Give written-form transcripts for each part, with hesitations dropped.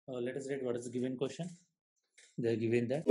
Let us read what is the given question. They are given that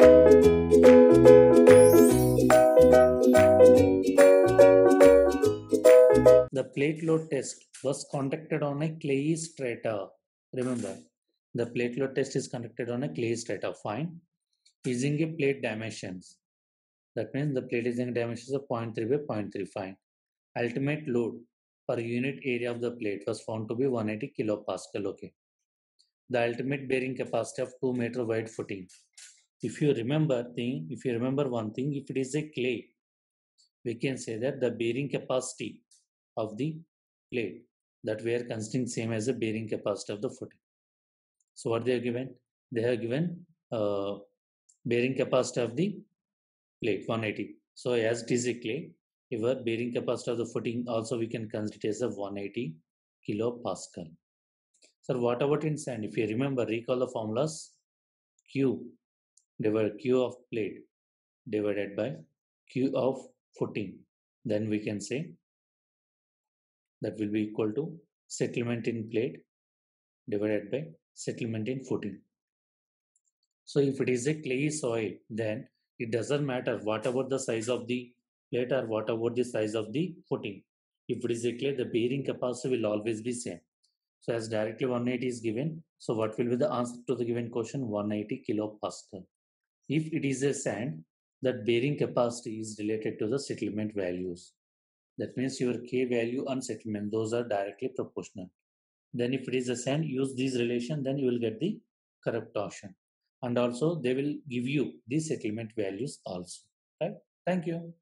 the plate load test was conducted on a clayey strata. Remember, the plate load test is conducted on a clay strata. Fine. Using a plate dimensions. That means the plate is in dimensions of 0.3 by 0.3. Fine. Ultimate load per unit area of the plate was found to be 180 kilopascal. Okay. The ultimate bearing capacity of 2 meter wide footing. If you remember one thing, if it is a clay, we can say that the bearing capacity of the plate that we are considering same as the bearing capacity of the footing. So what they have given? They have given bearing capacity of the plate 180. So as it is a clay, your bearing capacity of the footing also we can consider it as a 180 kilopascal. So what about in sand? If you remember, recall the formulas. Q divided Q of plate divided by Q of footing. Then we can say that will be equal to settlement in plate divided by settlement in footing. So if it is a clay soil, then it doesn't matter what about the size of the plate or what about the size of the footing. If it is a clay, the bearing capacity will always be same. So as directly 180 is given, so what will be the answer to the given question? 180 kilopascal. If it is a sand, that bearing capacity is related to the settlement values. That means your K value and settlement, those are directly proportional. Then if it is a sand, use this relation, then you will get the correct option. And also they will give you the settlement values also. Right? Thank you.